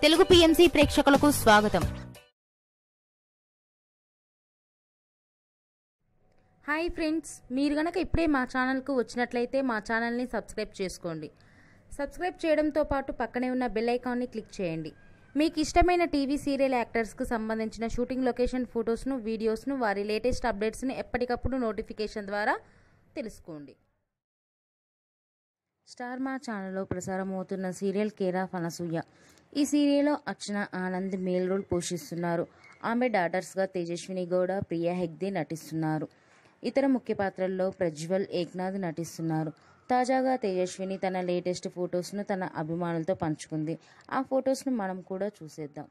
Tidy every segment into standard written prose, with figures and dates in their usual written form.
Telugu PMC ప్రేక్షకులకు స్వాగతం. Hi friends, మీరు గనక ఇప్పుడే మా ఛానల్కు వచ్చినట్లయితే మా ఛానల్ని సబ్స్క్రైబ్ చేసుకోండి. సబ్స్క్రైబ్ చేయడంతో పాటు పక్కనే ఉన్న బెల్ ఐకాన్ని క్లిక్ చేయండి. మీకు ఇష్టమైన టీవీ సీరియల్ యాక్టర్స్కు సంబంధించిన షూటింగ్ లొకేషన్ ఫొటోస్ను, వీడియోస్ను, వారి లేటెస్ట్ అప్డేట్స్ని ఎప్పటికప్పుడు నోటిఫికేషన్ ద్వారా తెలుసుకోండి. స్టార్ మా ఛానల్లో ప్రసారం అవుతున్న సీరియల్ కేర్ ఆఫ్ అనసూయ. ఈ సీరియల్లో అర్చన ఆనంద్ మేల్ రోల్ పోషిస్తున్నారు. ఆమె డాటర్స్గా తేజస్విని గౌడ, ప్రియా హెగ్దే నటిస్తున్నారు. ఇతర ముఖ్య పాత్రల్లో ప్రజ్వల్, ఏక్నాథ్ నటిస్తున్నారు. తాజాగా తేజస్విని తన లేటెస్ట్ ఫొటోస్ను తన అభిమానులతో పంచుకుంది. ఆ ఫొటోస్ను మనం కూడా చూసేద్దాం.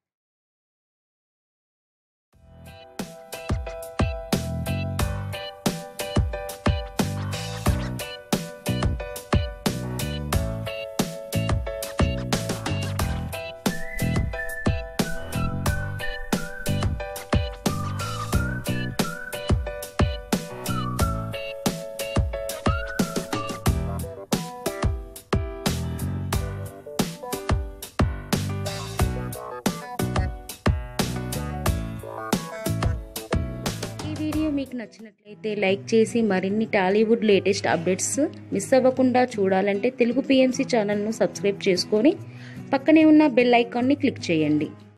వీడియో మీకు నచ్చినట్లయితే లైక్ చేసి మరిన్ని టాలీవుడ్ లేటెస్ట్ అప్డేట్స్ మిస్ అవ్వకుండా చూడాలంటే తెలుగు పిఎంసి ఛానల్ను సబ్స్క్రైబ్ చేసుకొని పక్కనే ఉన్న బెల్ ఐకాన్ని క్లిక్ చేయండి.